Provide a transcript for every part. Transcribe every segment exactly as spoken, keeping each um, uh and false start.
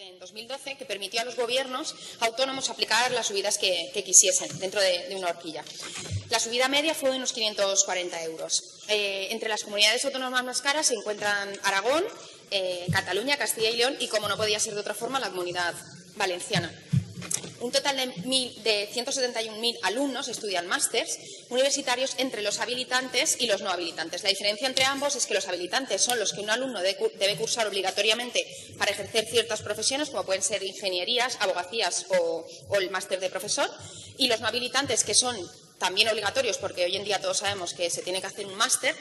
en dos mil doce que permitió a los gobiernos autónomos aplicar las subidas que, que quisiesen dentro de, de una horquilla. La subida media fue de unos quinientos cuarenta euros. Eh, entre las comunidades autónomas más caras se encuentran Aragón, eh, Cataluña, Castilla y León y, como no podía ser de otra forma, la Comunidad Valenciana. Un total de, mil, de ciento setenta y un mil alumnos estudian másters universitarios entre los habilitantes y los no habilitantes. La diferencia entre ambos es que los habilitantes son los que un alumno debe cursar obligatoriamente para ejercer ciertas profesiones, como pueden ser ingenierías, abogacías o, o el máster de profesor, y los no habilitantes, que son también obligatorios, porque hoy en día todos sabemos que se tiene que hacer un máster,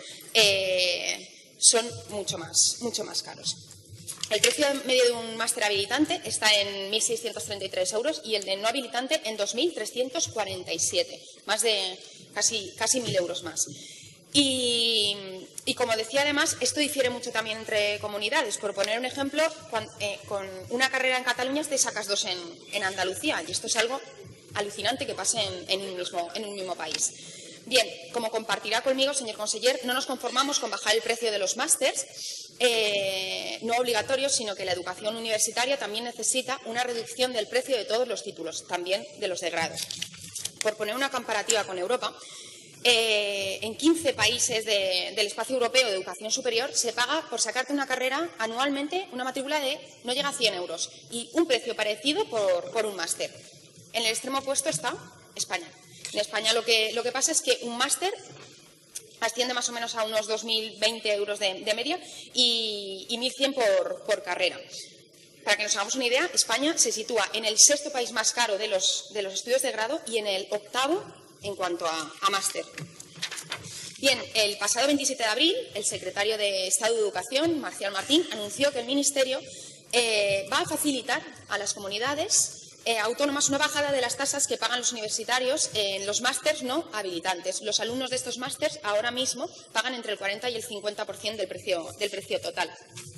eh, son mucho más, mucho más caros. El precio medio de un máster habilitante está en mil seiscientos treinta y tres euros y el de no habilitante en dos mil trescientos cuarenta y siete, más de casi, casi mil euros más. Y, y como decía, además, esto difiere mucho también entre comunidades. Por poner un ejemplo, cuando, eh, con una carrera en Cataluña te sacas dos en, en Andalucía, y esto es algo alucinante que pase en, en, un mismo, en un mismo país. Bien, como compartirá conmigo, señor conseller, no nos conformamos con bajar el precio de los másters, eh, no obligatorios, sino que la educación universitaria también necesita una reducción del precio de todos los títulos, también de los de grado. Por poner una comparativa con Europa, eh, en quince países de, del espacio europeo de educación superior se paga por sacarte una carrera anualmente una matrícula de no llega a cien euros y un precio parecido por, por un máster. En el extremo opuesto está España. En España lo que, lo que pasa es que un máster asciende más o menos a unos dos mil veinte euros de, de media y, y mil cien por, por carrera. Para que nos hagamos una idea, España se sitúa en el sexto país más caro de los, de los estudios de grado y en el octavo en cuanto a, a máster. Bien, el pasado veintisiete de abril, el secretario de Estado de Educación, Marcial Martín, anunció que el Ministerio eh, va a facilitar a las comunidades Eh, autónomas una bajada de las tasas que pagan los universitarios en los másters no habilitantes. Los alumnos de estos másters ahora mismo pagan entre el cuarenta y el cincuenta por ciento del precio, del precio total.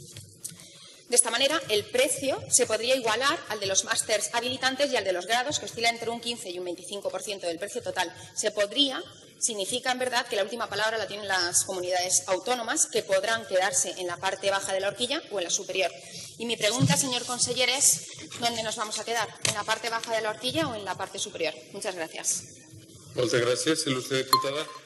De esta manera, el precio se podría igualar al de los másters habilitantes y al de los grados, que oscila entre un quince y un veinticinco por ciento del precio total. Se podría, significa en verdad que la última palabra la tienen las comunidades autónomas, que podrán quedarse en la parte baja de la horquilla o en la superior. Y mi pregunta, señor conseller, es ¿dónde nos vamos a quedar? ¿En la parte baja de la horquilla o en la parte superior? Muchas gracias. Muchas gracias. Ilustre diputada.